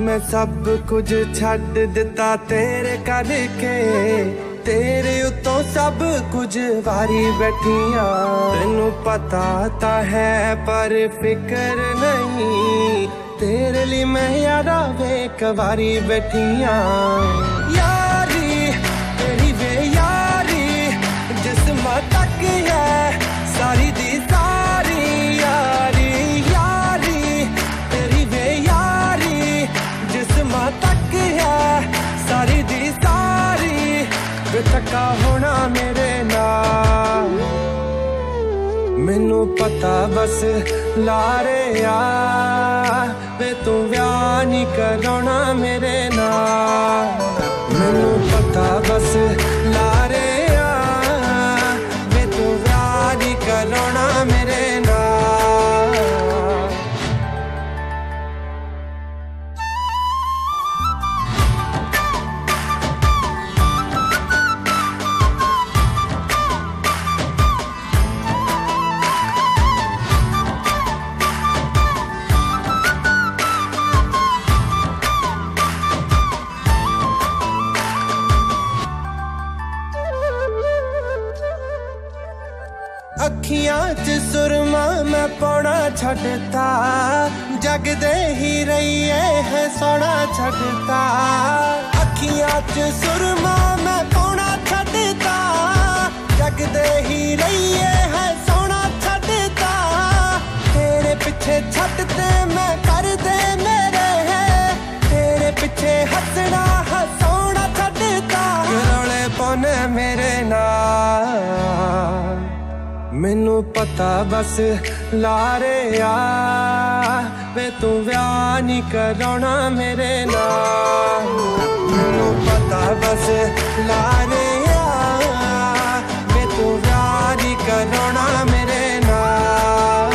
मैं सब कुछ छड्ड दिता तेरे करके, तेरे उतों सब कुछ वारी बैठियां। तेनू पता ता है पर फिक्र नहीं, तेरे लिए मैं यारा वे कवारी बैठियां। यारी तेरी वे यारी जिस्म तक है सारी दी सारी यारी, यारी तेरी वे यारी जिस्म तक है सारी दी सारी। वे थका होना मेरे नाल, मैनू पता बस लारे आ, वे तू व्याह नहीं कराना मेरे नाल। मैनू पता बस लारे आ, वे तू व्याह नहीं कराना मेरे नाल। अखियां च सुरमा मैं पौना छड्डता, जग दे ही रहिए है सोना छड्डता। अखियां च सुरमा मैं पौना छड्डता, जग दे ही रहिए है सोना छड्डता। तेरे पिछे छड्डते मैं कर दे मेरे है, तेरे पिछे हंसना हंसोना छड्डता। रोले पौने मेरे नाल, मैनू पता बस लारे आ, वे तू व्याह नहीं कराना मेरे नाल। मैनू पता बस लारे आ, वे तू व्याह नहीं कराना मेरे नाल।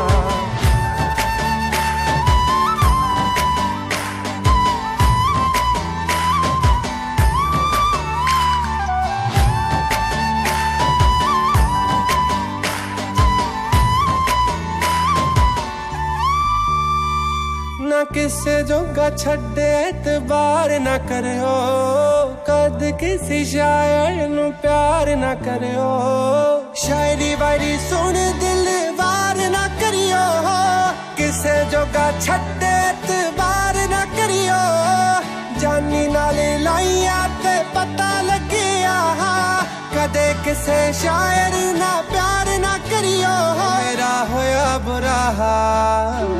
ना किसे जोगा छड्डे एतबार ना करियो, कद किसी शायर नू प्यार ना करियो। शायरी वायरी सुन दिल वार ना करियो, किसे जोगा छड्डे एतबार ना करियो। जानी नाले लाइया ते पता लगिया, कदे किसे शायर ना प्यार ना करियो। मेरा होया बुरा हाल,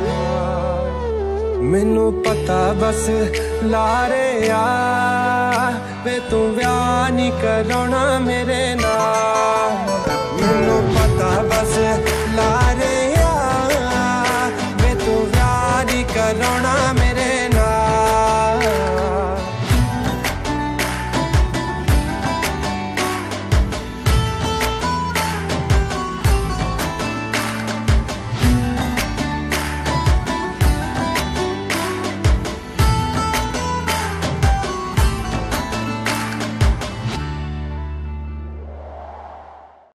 मैनू पता बस लारे आ, वे तू व्याह नहीं कराना मेरे नाल।